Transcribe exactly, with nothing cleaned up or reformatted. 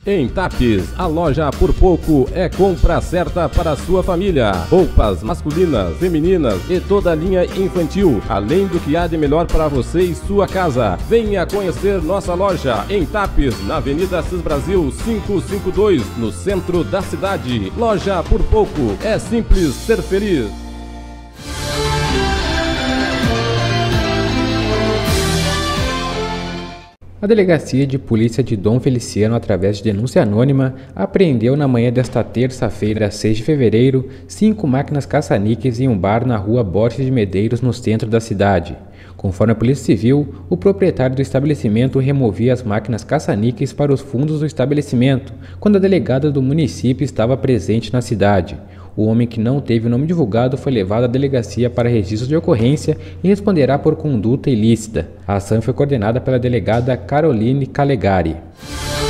Em Tapes, a loja Por Pouco é compra certa para a sua família. Roupas masculinas, femininas e toda a linha infantil, além do que há de melhor para você e sua casa. Venha conhecer nossa loja em Tapes, na Avenida Assis Brasil quinhentos e cinquenta e dois, no centro da cidade. Loja Por Pouco, é simples ser feliz. A Delegacia de Polícia de Dom Feliciano, através de denúncia anônima, apreendeu na manhã desta terça-feira, seis de fevereiro, cinco máquinas caça-níqueis em um bar na rua Borges de Medeiros, no centro da cidade. Conforme a Polícia Civil, o proprietário do estabelecimento removia as máquinas caça-níqueis para os fundos do estabelecimento, quando a delegada do município estava presente na cidade. O homem, que não teve o nome divulgado, foi levado à delegacia para registro de ocorrência e responderá por conduta ilícita. A ação foi coordenada pela delegada Caroline Calegari.